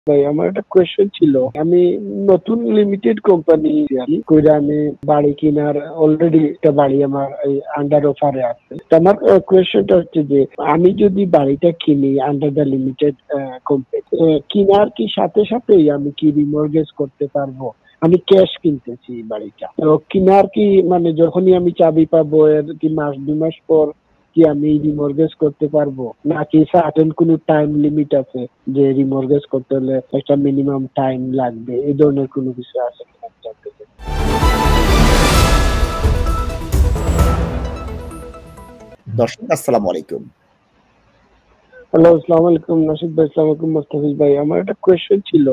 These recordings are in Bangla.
ভাই আমার একটা কোয়েশ্চেন ছিল। আমি নতুন লিমিটেড কোম্পানি কইরা আমি বাড়ি কিনার অলরেডি একটা বাড়ি আমার এই আন্ডার অফারে আছে। তো আমার কোয়েশ্চেনটা হচ্ছে যে আমি যদি বাড়িটা কিনি আন্ডার দ্য লিমিটেড কোম্পানি, কিনার কি সাথে সাথেই আমি কি রিমর্গেজ করতে পারবো? আমি ক্যাশ কিনতেছি বাড়িটা, তো কিনার কি মানে যখনই আমি চাবি পাবো এর কি মাস 2 মাস পর কি আমি রিমর্গেজ করতে পারবো, নাকি সার্টেন কোনো টাইম লিমিট আছে যে রিমর্গেজ করতে হলে একটা মিনিমাম টাইম লাগবে, এই ধরনের কোনো কিছু আছে কিনা আমি জানতে চাই। দর্শক আসসালামু আলাইকুম। হ্যালো, আসসালামু আলাইকুম নাসিদ ভাই, আসসালামু আলাইকুম মোস্তাফিজ ভাই। আমার একটা কোয়েশ্চেন ছিল।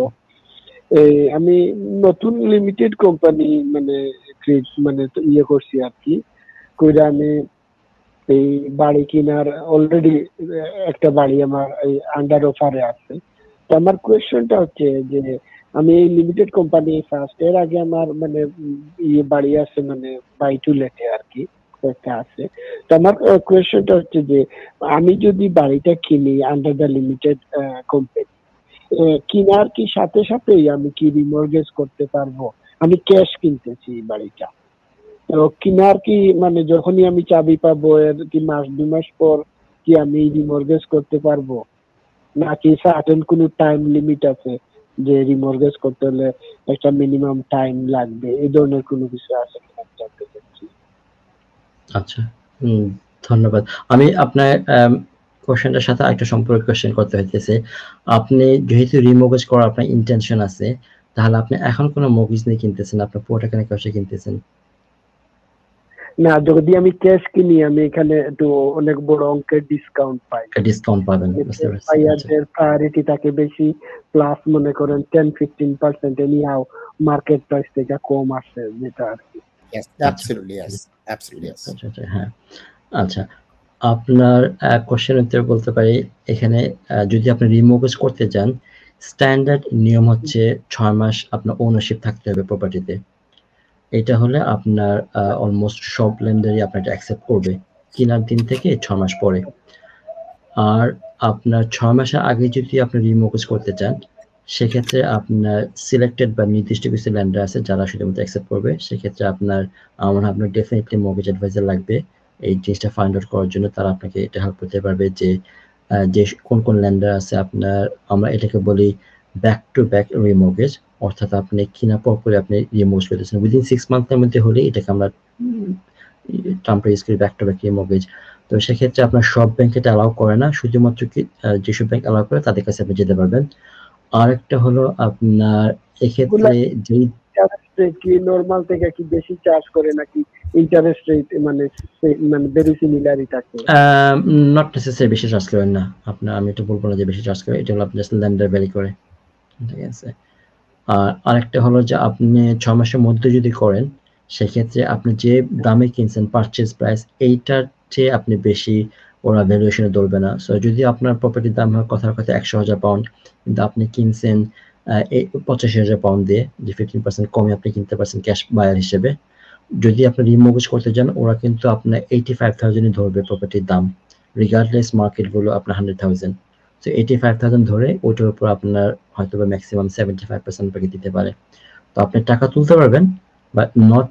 আমি নতুন লিমিটেড কোম্পানি মানে মানে ইয়ে করছি আর কি, কইরা আমি এই বাড়ি কিনার অলরেডি একটা বাড়ি আমার এই আন্ডার অফারে আছে। তো আমার কোয়েশ্চেনটা হচ্ছে যে আমি এই লিমিটেড কোম্পানি ফার্স্ট, এর আগে আমার মানে ইয়ে বাড়ি আছে মানে বাই টু লেটে আর কি একটা আছে। তো আমার কোয়েশ্চেনটা হচ্ছে যে আমি যদি বাড়িটা কিনি আন্ডার দ্য লিমিটেড কোম্পানি, কিনার কি সাথে সাথেই আমি কি রিমর্গেজ করতে পারবো? আমি ক্যাশ কিনতেছি বাড়িটা, তো কিনার কি মানে যখনই আমি চাবি পাবো এর কি মাস 2 মাস পর কি আমি রিমর্গেজ করতে পারবো, নাকি সার্টেন কোনো টাইম লিমিট আছে যে রিমর্গেজ করতে হলে একটা মিনিমাম টাইম লাগবে, এই ধরনের কোনো কিছু আছে কিনা আমি জানতে চাচ্ছি। আচ্ছা, ধন্যবাদ। আমি আপনার কোশ্চেনটার সাথে আরেকটা সম্পর্ক কোশ্চেন করতে হইতেছে। আপনি যেহেতু রিমর্গেজ করার আপনার ইন্টেনশন আছে, তাহলে আপনি এখন কোনো মর্গেজ নিয়ে কিনতেছেন, আপনার পুরো টাকা নিয়ে ক্যাশে কিনতেছেন? না, যদি আমি ক্যাশ কিনি আমি এখানে একটু অনেক বড় অঙ্কের ডিসকাউন্ট পাই। ডিসকাউন্ট পাবেন, বুঝতে পারছি। এর প্রায়োরিটি থাকে বেশি, প্লাস মনে করেন 10-15% এনিহাও মার্কেট প্রাইস থেকে কম আসে, যেটা আর কি। Yes, absolutely, yes, absolutely, yes. আচ্ছা, হ্যাঁ। আচ্ছা, আপনার কোশ্চেন উত্তর বলতে পারি। এখানে যদি আপনি রিমর্গেজ করতে চান, স্ট্যান্ডার্ড নিয়ম হচ্ছে 6 মাস আপনার ওনারশিপ থাকতে হবে প্রপার্টিতে। এটা হলে আপনার অলমোস্ট সব লেন্ডারই আপনাকে অ্যাকসেপ্ট করবে কেনার দিন থেকে 6 মাস পরে। আর আপনার 6 মাসের আগে যদি আপনি রিমর্গেজ করতে চান, সেক্ষেত্রে আপনার সিলেক্টেড বা নির্দিষ্ট কিছু লেন্ডার আছে যারা শুধুমাত্র অ্যাকসেপ্ট করবে। সেক্ষেত্রে আপনার আপনার ডেফিনেটলি মর্গেজ অ্যাডভাইজার লাগবে এই জিনিসটা ফাইন্ড আউট করার জন্য। তারা আপনাকে এটা হেল্প করতে পারবে যে কোন লেন্ডার আছে আপনার। আমরা এটাকে বলি ব্যাক টু ব্যাক রিমর্গেজ, অর্থাৎ আপনি কেনার পর পরে আপনি রিমর্গেজ করতেছেন উইদিন 6 মান্থের মধ্যে হলে এটাকে আমরা টার্মটা ইউজ করি ব্যাক টু ব্যাক রিমর্গেজ। তো সেক্ষেত্রে আপনার সব ব্যাংক এটা অ্যালাউ করে না, শুধুমাত্র যেসব ব্যাংক অ্যালাউ করে তাদের কাছে আপনি যেতে পারবেন। আরেকটা হলো আপনার এক্ষেত্রে যেই কি নরমাল থেকে কি বেশি চার্জ করে নাকি ইন্টারেস্ট রেট মানে ভেরি সিমিলারই থাকে? নট নেসেসারি বেশি চার্জ করেন না আপনার। আমি এটা বলবো না যে বেশি চার্জ করে, এটা হলো আপনার লেন্ডার ভ্যারি করে, ঠিক আছে। আর আরেকটা হলো যে আপনি 6 মাসের মধ্যে যদি করেন, সেক্ষেত্রে আপনি যে দামে কিনছেন পারচেজ প্রাইস এইটার চেয়ে আপনি বেশি ওরা ভ্যালুয়েশনে ধরবে না। সো যদি আপনার প্রপার্টির দাম হয় কথার কথা 100,000 পাউন্ড, কিন্তু আপনি কিনছেন 85,000 পাউন্ড দিয়ে, যে 15% কমে আপনি কিনতে পারছেন ক্যাশ বায়ার হিসেবে। যদি আপনি রিমর্গেজ করতে যান, ওরা কিন্তু আপনার 85,000-ই ধরবে প্রপার্টির দাম, রিগার্ডলেস মার্কেট ভ্যালু আপনার 100,000। তো 85,000 ধরে ওটার উপর আপনার হয়তো বা ম্যাক্সিমাম 75% আপনাকে দিতে পারে। তো আপনি টাকা তুলতে পারবেন, but not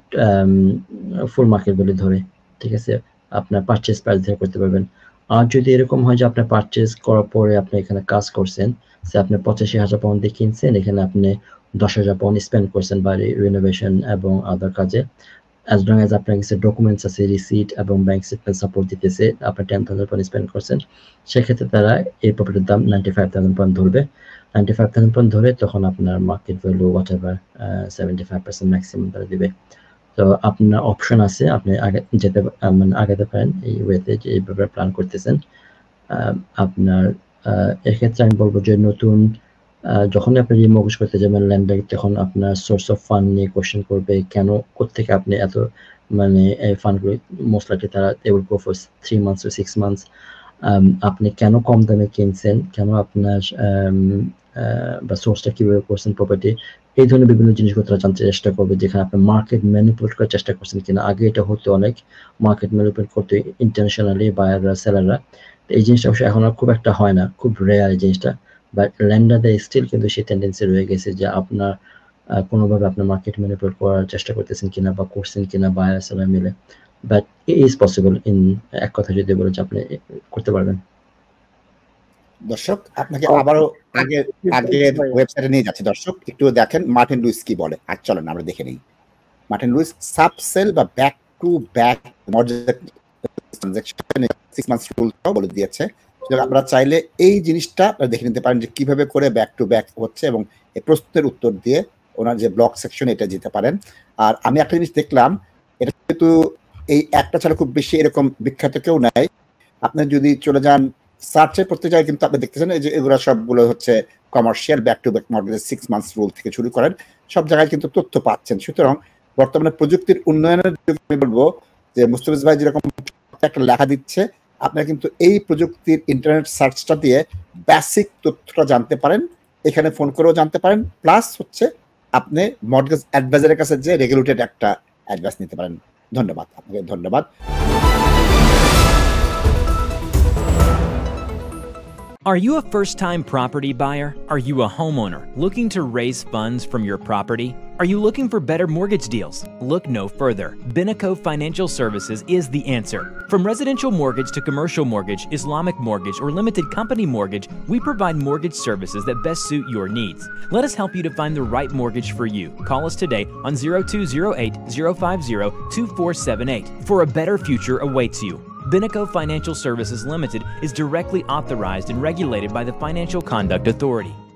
full market value ধরে, ঠিক আছে। আপনার পারচেজ প্রাইস ধরে করতে পারবেন। আর যদি এরকম হয় যে আপনি পারচেজ করার পরে আপনি এখানে কাজ করছেন, সে আপনি 85,000 পাউন্ড দিয়ে কিনছেন, এখানে আপনি 10,000 পাউন্ড স্পেন্ড করছেন বাড়ি রিনোভেশন এবং আদার কাজে, as long as আপনার কাছে ডকুমেন্টস আছে, রিসিট এবং ব্যাংক স্টেটমেন্ট সাপোর্ট দিতেছে, আপনি 10,000 পাউন্ড স্পেন্ড করছেন, সেক্ষেত্রে তারা এই প্রপার্টির দাম 95,000 পাউন্ড ধরবে। 95,000 পাউন্ড ধরে তখন আপনার market value whatever 75% maximum তারা দিবে। তো আপনার অপশন আছে, আপনি আগে যেতে মানে আগাতে পারেন এই ওয়েতে, যে এইভাবে প্ল্যান করতেছেন। আপনার এক্ষেত্রে আমি বলবো যে নতুন যখনই আপনি রিমর্গেজ করতে যাবেন ল্যান্ডার, তখন আপনার সোর্স অফ ফান্ড নিয়ে কোশ্চেন করবে, কেন কোত্থেকে আপনি এত মানে এই ফান্ডগুলো মোস্ট লাইকলি তারা they will go for 3 months or 6 months. আপনি কেন কম দামে কিনছেন, কেন আপনার বা সোর্সটা কিভাবে করছেন প্রপার্টি, এই ধরনের বিভিন্ন জিনিসগুলো তারা জানতে চেষ্টা করবে, যেখানে আপনি মার্কেট ম্যানিপুলেট করার চেষ্টা করছেন কিনা। আগে এটা হতো, অনেক মার্কেট ম্যানিপুলেট করতে ইন্টারন্যাশনালি বায়াররা সেলাররা। এই জিনিসটা অবশ্যই এখন আর খুব একটা হয় না, খুব রেয়ার এই জিনিসটা। বাট ল্যান্ডারদের স্টিল কিন্তু সেই টেন্ডেন্সি রয়ে গেছে যে আপনার কোনোভাবে আপনার মার্কেট ম্যানিপুলেট করার চেষ্টা করতেছেন কিনা বা করছেন কিনা বায়ার সেলার মিলে, বাট ইজ পসিবল ইন এক কথা যদি বলে যে আপনি করতে পারবেন। দর্শক আপনাকে আবারও আগের ওয়েবসাইটে নিয়ে যাচ্ছে, দর্শক একটু দেখেন মার্টিন লুইস কি বলে। আর চলেন আমরা দেখে নিই। মার্টিন লুইস সাবসেল বা back to back transaction 6 months রুলটাও বলে দিয়েছে। আপনারা চাইলে এই জিনিসটা দেখে নিতে পারেন যে কিভাবে করে ব্যাক টু ব্যাক হচ্ছে, এবং এই প্রশ্নের উত্তর দিয়ে ওনার যে ব্লগ সেকশন এটা যেতে পারেন। আর আমি একটা জিনিস দেখলাম, এটা কিন্তু এই একটা ছাড়া খুব বেশি এরকম বিখ্যাত কেউ নাই। আপনি যদি চলে যান সার্চের প্রত্যেক জায়গায় কিন্তু আপনি দেখতেছেন এই যে এগুলো সবগুলো হচ্ছে কমার্শিয়াল ব্যাক টু ব্যাক মর্গেজের 6 মান্থস রুল থেকে শুরু করেন, সব জায়গায় কিন্তু তথ্য পাচ্ছেন। সুতরাং বর্তমানে প্রযুক্তির উন্নয়নের আমি বলবো যে মুস্তাফিজ ভাই যেরকম একটা লেখা দিচ্ছে, আপনারা কিন্তু এই প্রযুক্তির ইন্টারনেট সার্চটা দিয়ে বেসিক তথ্যটা জানতে পারেন, এখানে ফোন করেও জানতে পারেন, প্লাস হচ্ছে আপনি মর্গেজ অ্যাডভাইজারের কাছে যে রেগুলেটেড একটা অ্যাডভাইস নিতে পারেন। ধন্যবাদ আপনাকে, ধন্যবাদ। Are you a first-time property buyer? Are you a homeowner looking to raise funds from your property? Are you looking for better mortgage deals? Look no further. Binaco Financial Services is the answer. From residential mortgage to commercial mortgage, Islamic mortgage, or limited company mortgage, we provide mortgage services that best suit your needs. Let us help you to find the right mortgage for you. Call us today on 0208-050-2478. For a better future awaits you. Binaco Financial Services Limited is directly authorized and regulated by the Financial Conduct Authority.